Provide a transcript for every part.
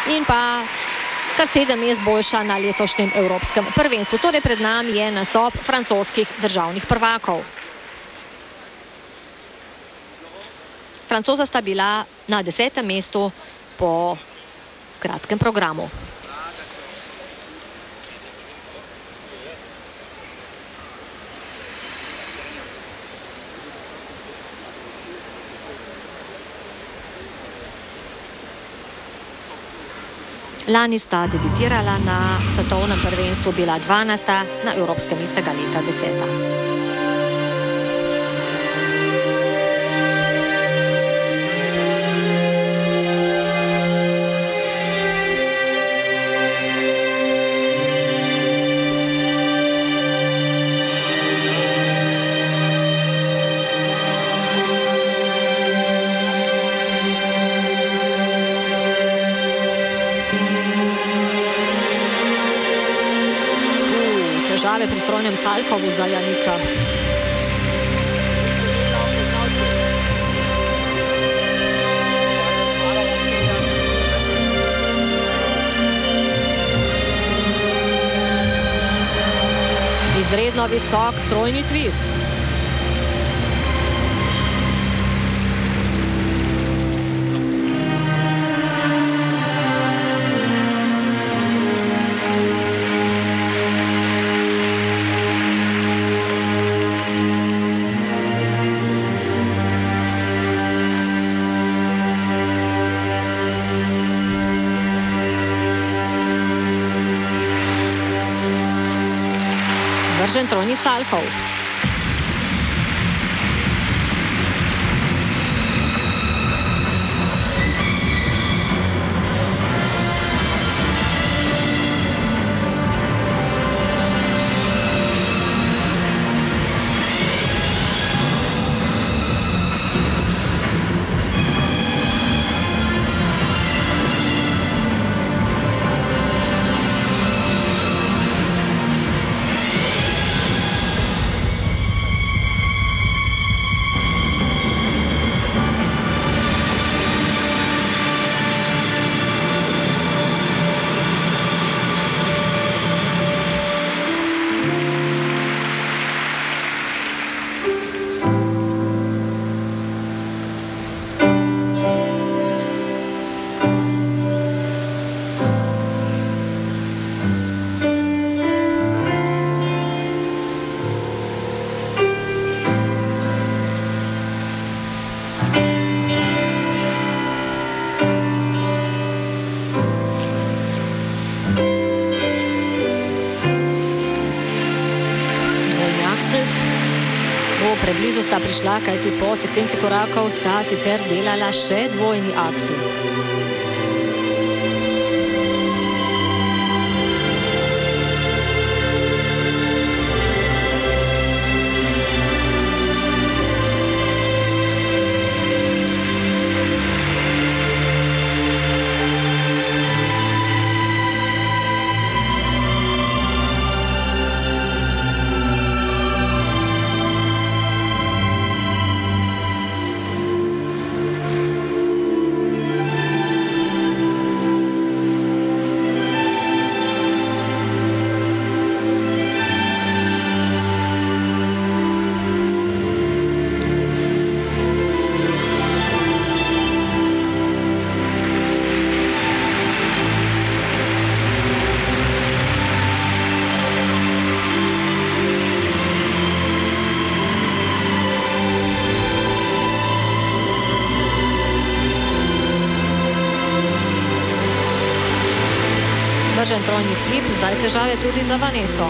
in pa kar 7 mest boljša na letošnjem evropskem prvenstvu. Torej pred nami je nastop francoskih državnih prvakov. Francoza sta bila na 10. mestu po kratkem programu. Lani sta debitirala na svetovnem prvenstvu, bila 12. na evropskem istega leta 10. Težave pri trojnem saltovu za Janika. Izredno visok trojni twist. Vržen trojni saltov. Preblizu sta prišla, kajti po sekvenci korakov sta sicer delala še dvojni aksel. Vržen trojni flip, zdaj težave tudi za Vaneso.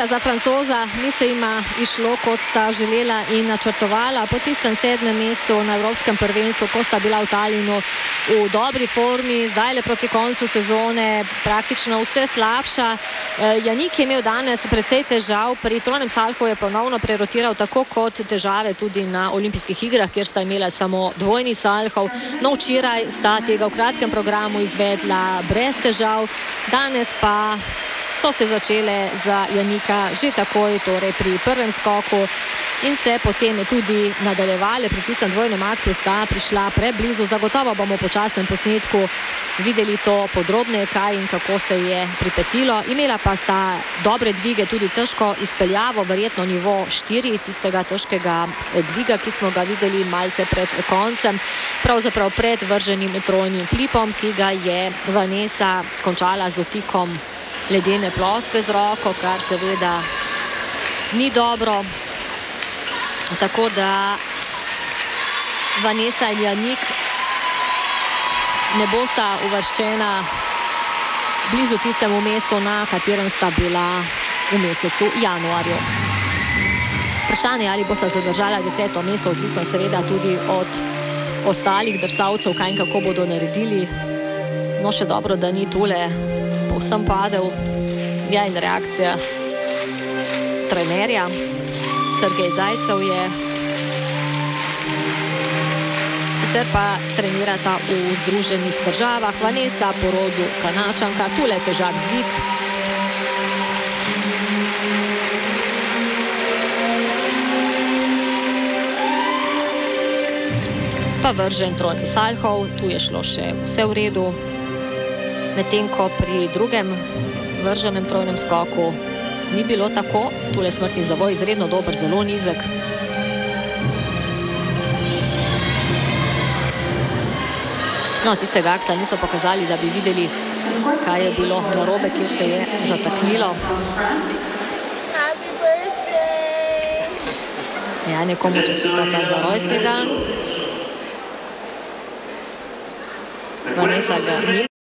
seveda za Francoza ni se jima išlo, kot sta želela in načrtovala. Po tistem 7. mestu na Evropskem prvenstvu, ko sta bila v Talinu v dobri formi, zdaj le proti koncu sezone praktično vse slabša. Janik je imel danes precej težav, pri trojnem salhu je ponovno prerotiral, tako kot težave tudi na olimpijskih igrah, kjer sta imela samo dvojni salhov. No, včeraj sta tega v kratkem programu izvedla brez težav, danes pa so se začele za Janika že takoj, torej pri prvem skoku, in se potem tudi nadaljevale. Pri tistem dvojnem aksu sta prišla preblizu. Zagotovo bomo po časnem posnetku videli to podrobneje, kaj in kako se je pripetilo. Imela pa sta dobre dvige, tudi težko izpeljavo, verjetno nivo 4 tistega težkega dviga, ki smo ga videli malce pred koncem, pravzaprav pred vrženim trojnim flipom, ki ga je Vanessa končala z dotikom ledene ploskve z roko, kar seveda ni dobro. Tako da Vanessa in Janik ne bosta uvrščena blizu tistemu mestu, na katerem sta bila v mesecu januarju. Vprašanje, ali bosta zadržala 10. mesto, odvisno seveda tudi od ostalih drsalcev, kaj in kako bodo naredili. No, še dobro, da ni tule povsem padel. Ja, in reakcija trenerja. Sergej Zajcev je. Sicer pa trenirata v Združenih državah. Vanessa po rodu Kanačanka, tule težak dvig. Pa vržen trojni salhov, tu je šlo še vse v redu. Medtem ko pri drugem vrženem trojnem skoku ni bilo tako, tule smrtni zavoj izredno dober, zelo nizek. No, tistega aksla niso pokazali, da bi videli, kaj je bilo narobe, kjer se je zataknilo. Ja, nekomu čestitata za rojstni dan. Vanessa ga ni.